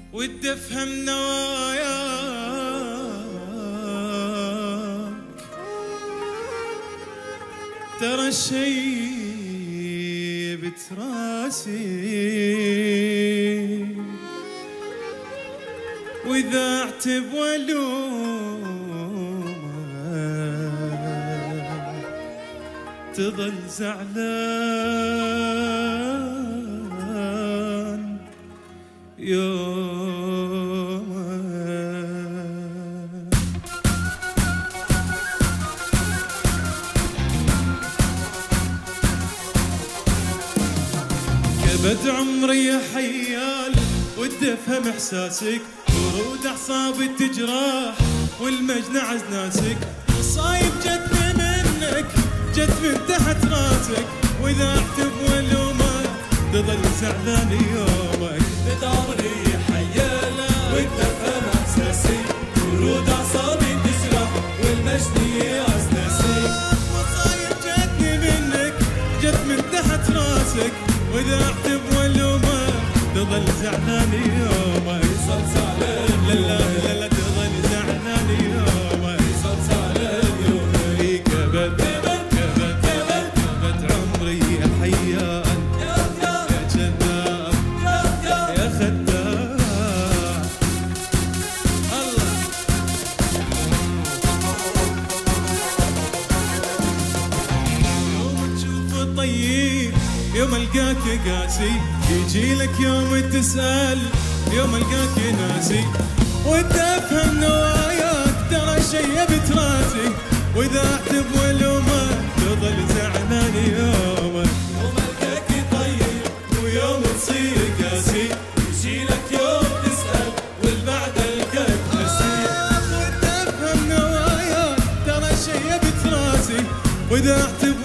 ودي افهم نواياك، ترى الشي بتراسي، واذا اعتب والومك تظل زعلان يومك. كبد عمري يا حيال ودي افهم احساسك، ورود اعصابي تجراح والمجنعز ناسك، مصايب جت منك جت من تحت راسك، واذا اعتب والومك تظل زعلان يومك. كبد عمري يا حيال ودي افهم احساسك، ورود اعصابي تجرح والمجنعز ناسك، مصايب جتني منك جت من تحت راسك، واذا اعتب والومك تظل زعلان يومك. صرت زعلان لا لا لا تظل زعلان يومك. صرت زعلان يومي. كبد كبد عمري يا حيان يا جذاب يا خدام. الله يوم تشوف طيب يوم القاك قاسي، يجي لك يوم تسأل يوم القاك ناسي، ودي افهم نواياك ترى شي بتراسي، واذا اعتب والومك تظل زعلان يومك. يوم القاك طيب ويوم تصير قاسي، يجي لك يوم تسأل والبعد القاك ناسي، ودي افهم نواياك ترى شي بتراسي، واذا اعتب